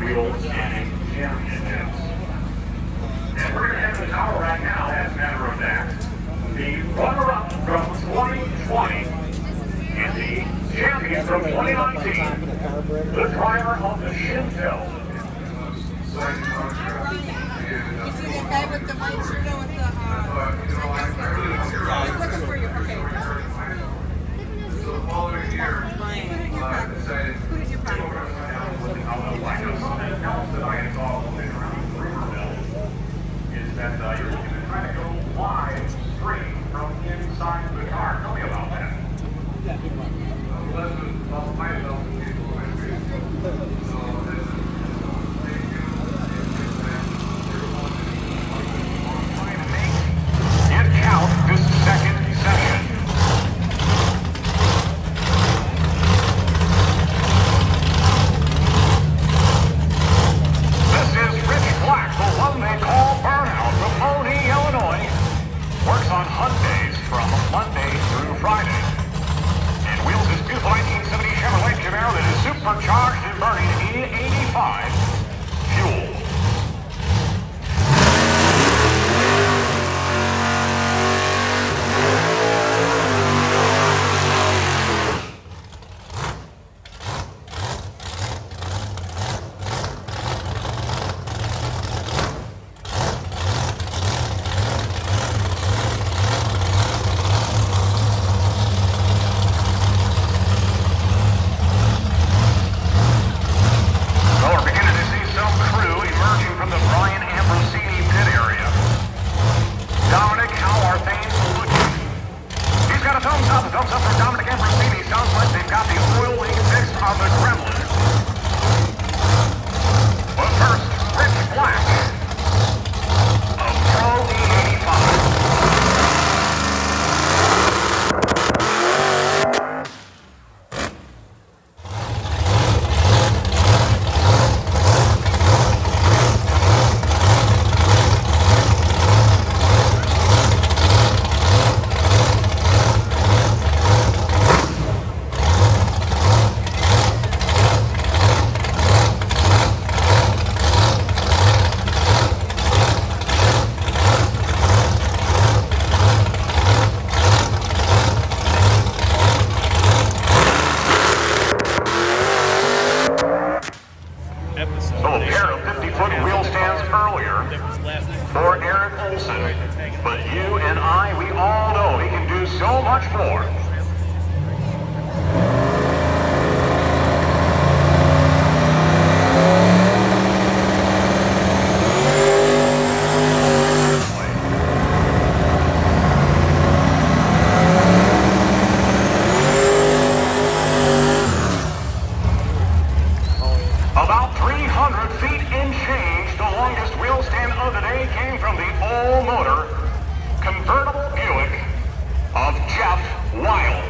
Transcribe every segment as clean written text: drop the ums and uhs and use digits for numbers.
Wheel Scanning Championships. And we're going to have the tower right now, as a matter of fact. The runner-up from 2020 and the champion from 2019, the driver of the Shinto. You see the guy with the white shirt on with the, he's looking for you, okay. So the following year, decided Put it in your pocket. Is that you're going to try to go live stream from inside the car. Tell me about that. It counts this second session. This is Rich Black, the one they call Burnout from Pony, Illinois. Works on hunt days from Monday through Friday. And wheels his beautiful 1970 Chevrolet Camaro that is supercharged and burning E85 fuel. Thumbs up for Dominic Ambrosini. Sounds like they've got the oil leak fixed on the Gremlin. But first, Rich Black of Pro E85. So a pair of 50-foot wheel stands earlier for Eric Olson. But you and I, we all know he can do so much more. About 300 feet in change, the longest wheel stand of the day came from the all-motor convertible Buick of Jeff Wild.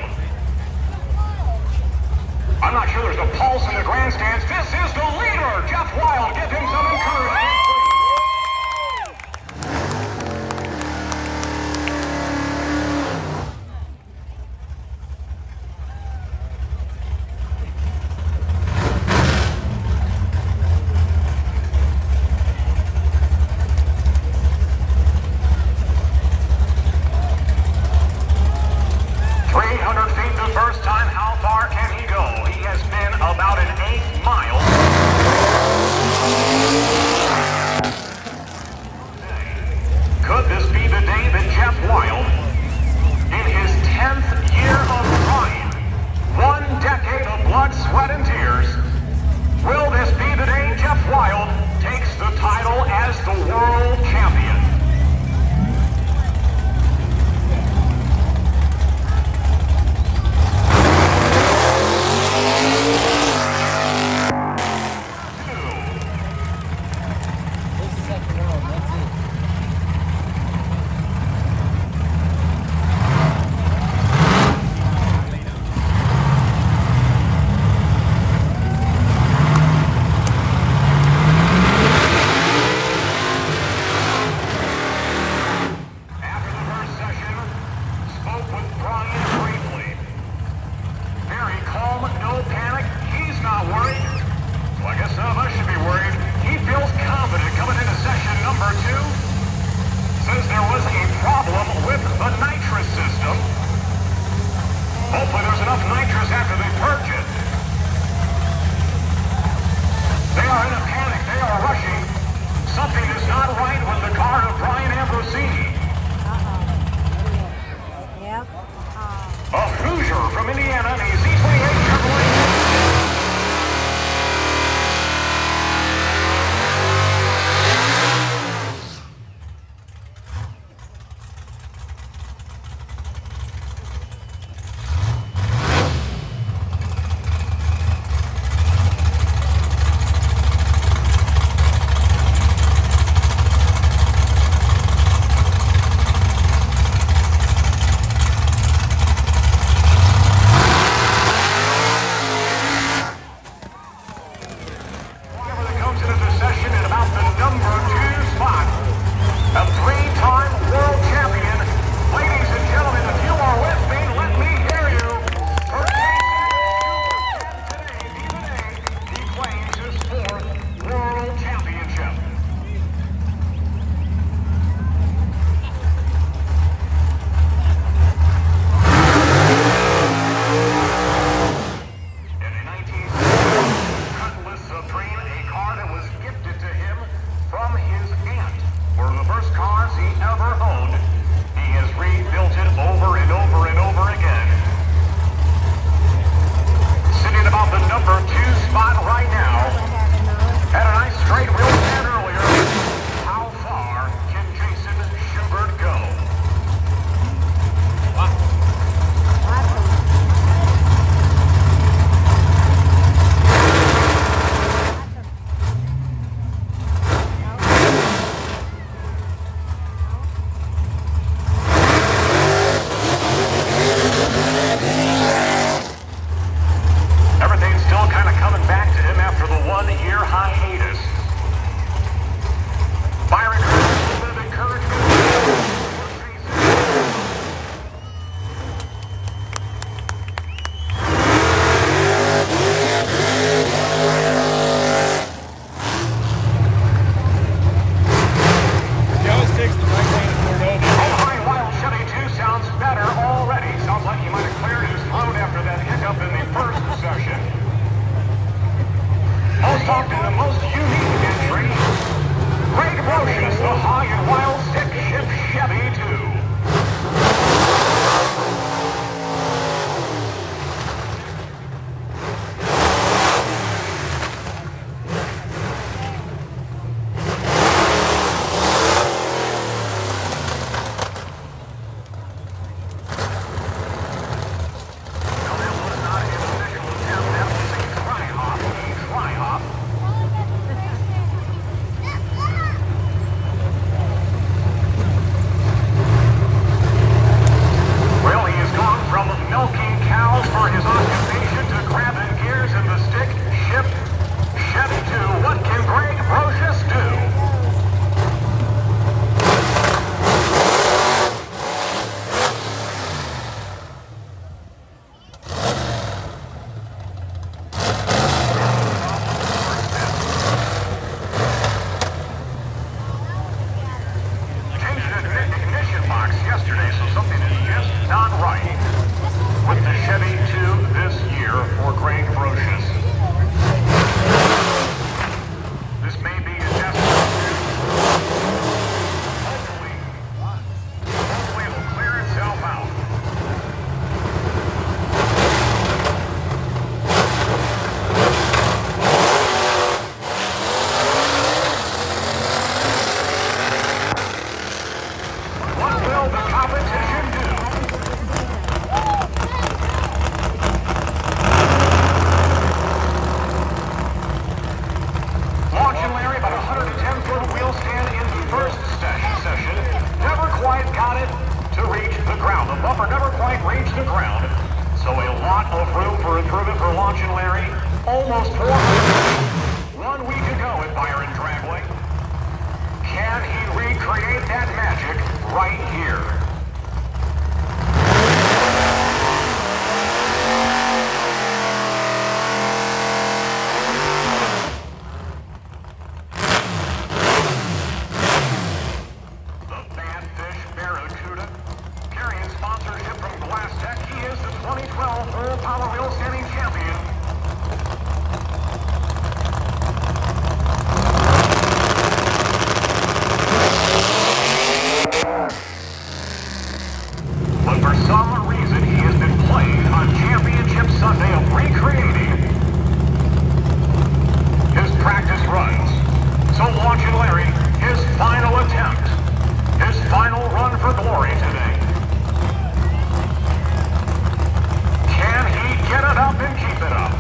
I'm not sure there's a pulse in the grandstands. This is the leader, Jeff Wild. Give him some encouragement. First time, how far can he go? He has been about an 8 mile. ground. The bumper never quite reached the ground. So a lot of room for improvement for Launching Larry. Almost 400. 1 week ago at Byron Dragway. Can he recreate that magic right here? The Badfish Barracuda, carrying sponsorship from Glass Tech, he is the 2012 Full Power Wheel Standing Champion. But for some reason, he has been playing on Championship Sunday of recreating his practice runs. So Launching Larry, his final attempt, his final run for glory today. Can he get it up and keep it up?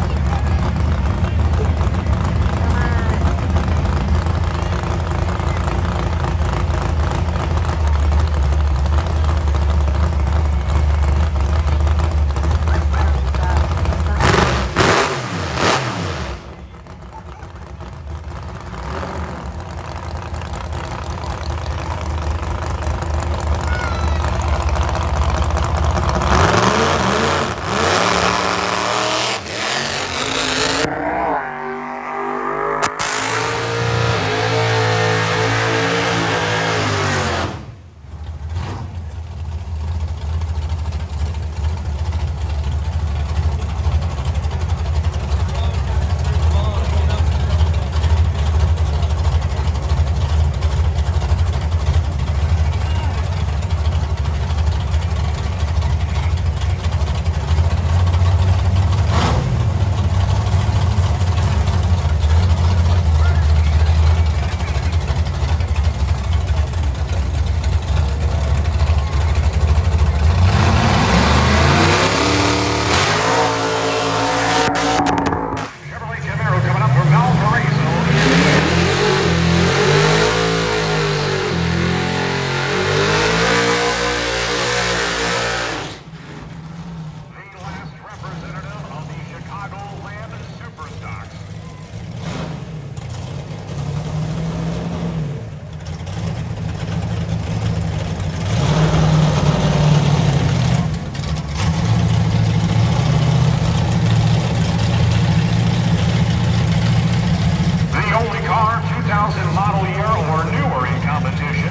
Model year or newer in competition.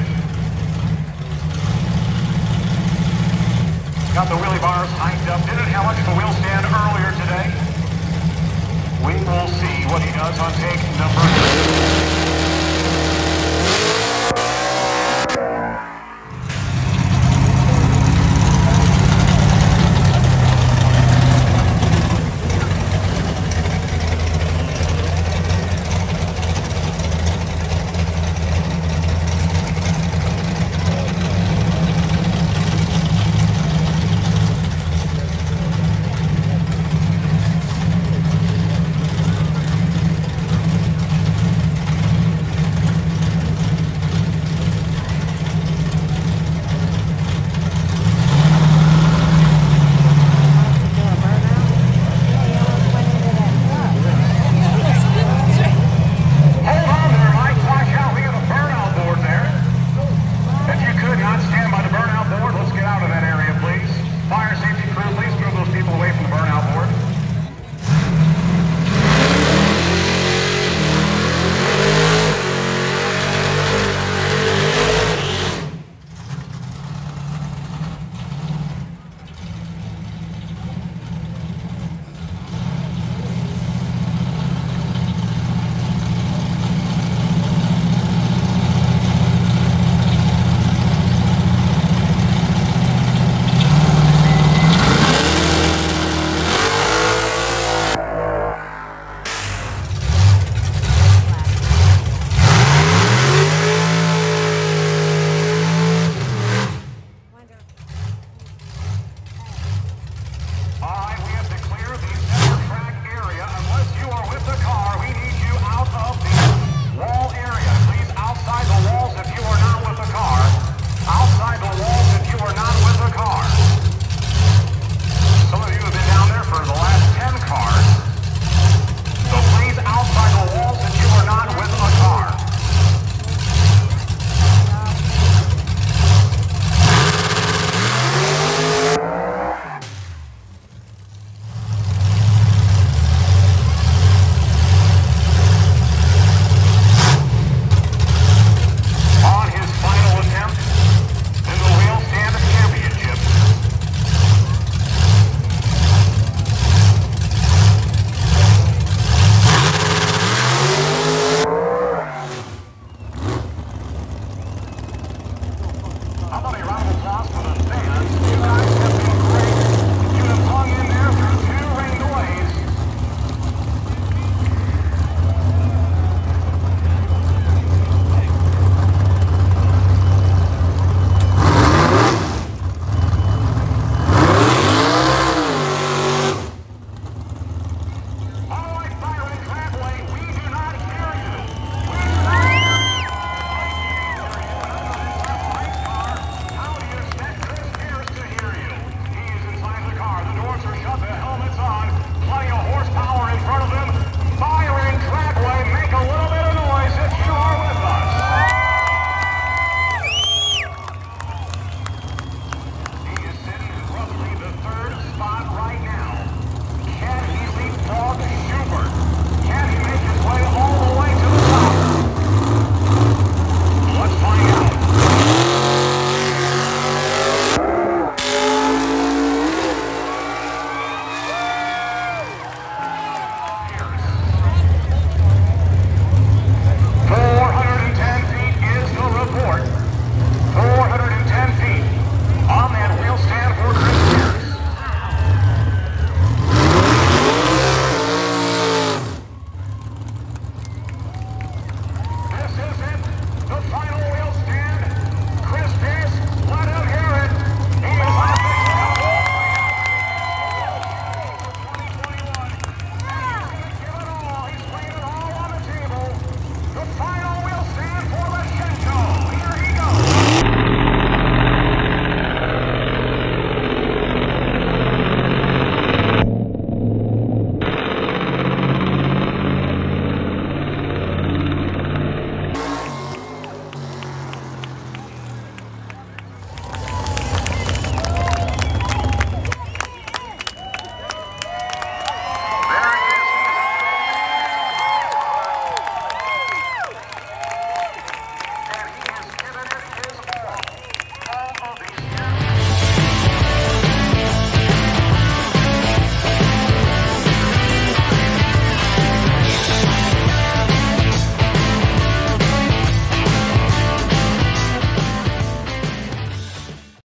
Got the wheelie bars hiked up. Didn't have much of a wheel stand earlier today. We will see what he does on take number 2.